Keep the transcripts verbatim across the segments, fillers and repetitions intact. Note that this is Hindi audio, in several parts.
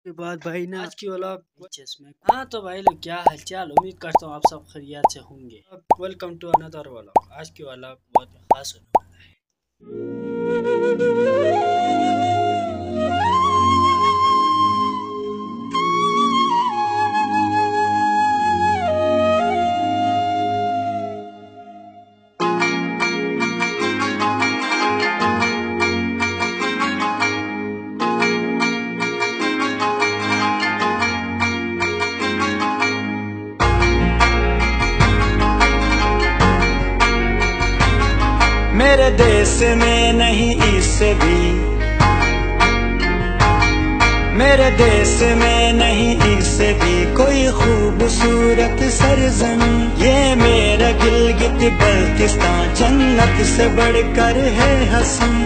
के बाद भाई ना आज की व्लॉग में हाँ तो भाई लोग क्या हालचाल, उम्मीद करता हूँ आप सब खैरियत से होंगे। Welcome to another vlog. आज की व्लॉग बहुत खास होने वाला है। मेरे देश में नहीं इससे भी, मेरे देश में नहीं इससे भी कोई खूबसूरत सरजमीं। ये मेरा गिलगित बल्तिस्तान जन्नत से बढ़कर है हसीं।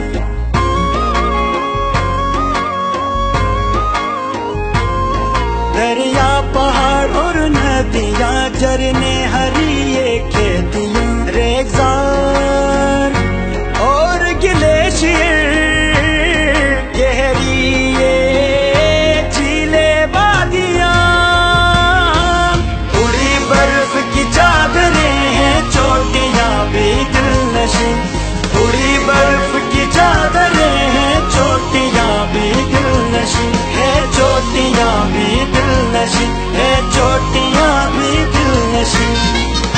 दरिया पहाड़ और नदियाँ झरने हरी ये खेतियाँ, रेगिस्तान और ग्लेशियर गहरी ये झीलें वादियाँ। उड़ी बर्फ की चादरें हैं चोटियाँ भी दिलनशीं, उड़ी बर्फ की चादरें हैं चोटियाँ भी दिलनशीं, है चोटियाँ भी दिलनशीं, है चोटियाँ भी दिलनशीं।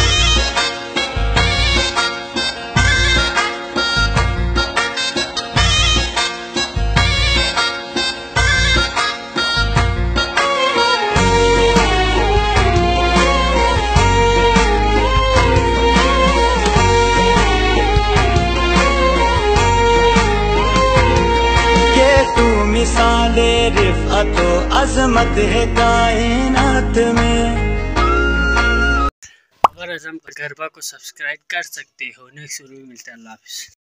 मिसाले रिफ़अत व अज़मत है कायनात में। अगर आज़म गरबा को सब्सक्राइब कर सकते हो। नेक्स्ट वीडियो में मिलता है। अल्लाह हाफ़िज़।